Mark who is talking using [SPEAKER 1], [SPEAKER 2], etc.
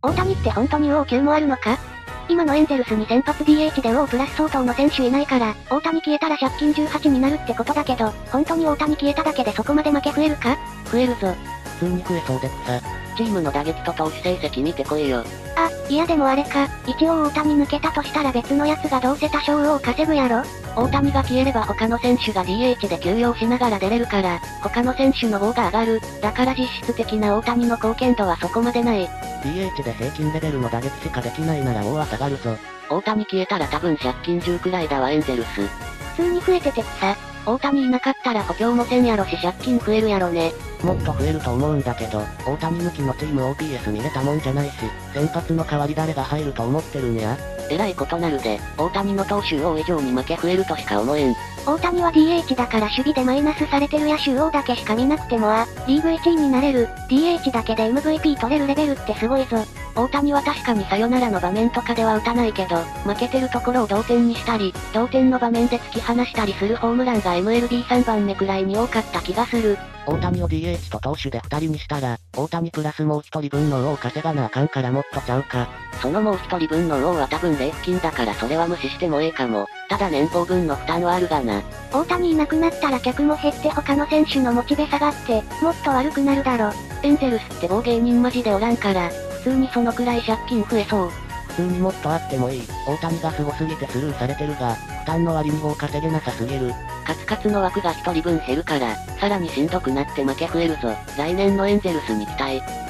[SPEAKER 1] 大谷って本当に王級もあるのか？今のエンゼルスに先発 DH で王プラス相当の選手いないから、大谷消えたら借金18になるってことだけど、本当に大谷消えただけでそこまで負け増えるか？
[SPEAKER 2] 増えるぞ。普通に増えそうで草。チームの打撃と投手成績見てこいよ。
[SPEAKER 1] あ、いやでもあれか、一応大谷抜けたとしたら別のやつがどうせ多少を稼ぐやろ？
[SPEAKER 2] 大谷が消えれば他の選手が DH で休養しながら出れるから、他の選手の方が上がる。だから実質的な大谷の貢献度はそこまでない。
[SPEAKER 3] DH で平均レベルの打撃しかできないなら王は下がるぞ。
[SPEAKER 2] 大谷消えたら多分借金10くらいだわエンゼルス。
[SPEAKER 1] 普通に増えてて草。
[SPEAKER 2] 大谷いなかったら補強もせんやろし借金増えるやろね。
[SPEAKER 3] もっと増えると思うんだけど、大谷抜きのチーム OPS 見れたもんじゃないし、先発の代わり誰が入ると思ってるんや？
[SPEAKER 2] えらいことなるで、大谷の投手王以上に負け増えるとしか思えん。
[SPEAKER 1] 大谷は DH だから守備でマイナスされてる野手王だけしか見なくてもリーグ1位になれる。DH だけで MVP 取れるレベルってすごいぞ。
[SPEAKER 2] 大谷は確かにサヨナラの場面とかでは打たないけど、負けてるところを同点にしたり、同点の場面で突き放したりするホームランが MLB3 番目くらいに多かった気がする。
[SPEAKER 3] 大谷を DH と投手で2人にしたら、大谷プラスもう1人分の王を稼がなあかんからもっとちゃうか。
[SPEAKER 2] そのもう1人分の王は多分礼付金だからそれは無視してもええかも。ただ年俸分の負担はあるがな。
[SPEAKER 1] 大谷いなくなったら客も減って他の選手のモチベ下がって、もっと悪くなるだろ。
[SPEAKER 2] エンゼルスって棒芸人マジでおらんから、普通にそのくらい借金増えそう。
[SPEAKER 3] 普通にもっとあってもいい。大谷が凄すぎてスルーされてるが、負担の割に棒稼げなさすぎる。
[SPEAKER 2] カツカツの枠が1人分減るから、さらにしんどくなって負け増えるぞ。来年のエンゼルスに期待。